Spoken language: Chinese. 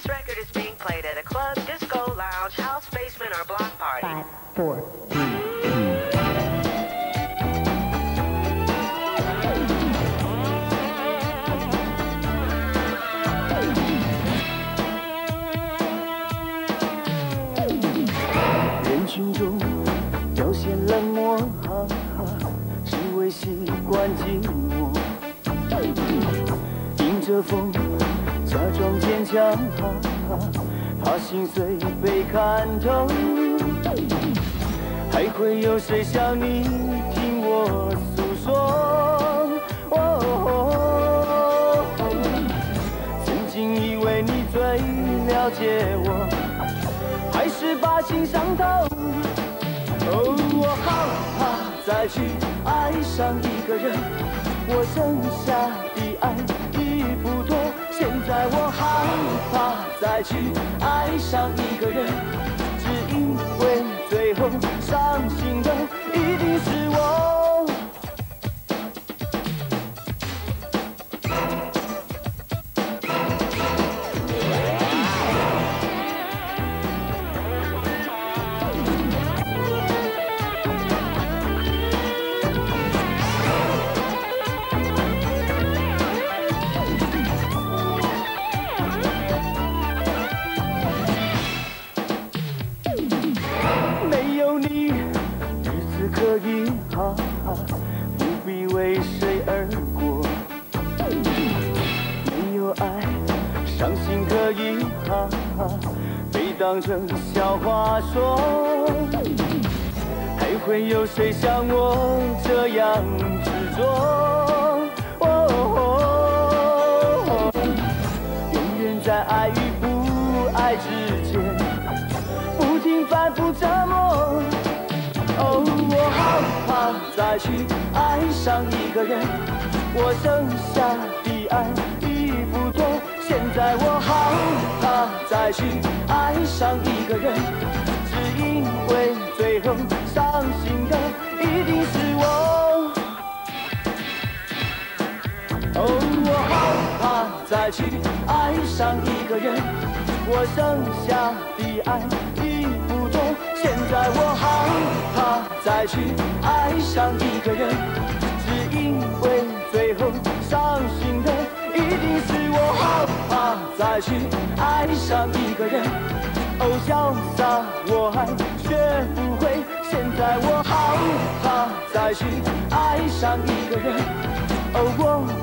record is being played at a club, disco, lounge, house, basement, or block party. 5, 4, 3, 2。人群中表现冷漠，只为习惯寂寞。迎着风，假装坚强，怕心碎被看透。还会有谁像你听我诉说？曾经以为你最了解我，还是把心伤透。我好怕再去爱上一个人，我剩下的爱已不多。现在我害怕再去爱上一个人，只因为最后伤心的一定是我。不必为谁而过，没有爱，伤心可以被当成笑话说。还会有谁像我这样执着？永远在爱与不爱之间，不停反复折磨。我好怕再去爱上一个人，我剩下的爱已不多。现在我好怕再去爱上一个人，只因为最后伤心的一定是我。我好怕再去爱上一个人，我剩下的爱已不多。现在我好怕再去爱上一个人，只因为最后伤心的一定是我。好怕再去爱上一个人，潇洒我还学不会。现在我好怕再去爱上一个人，我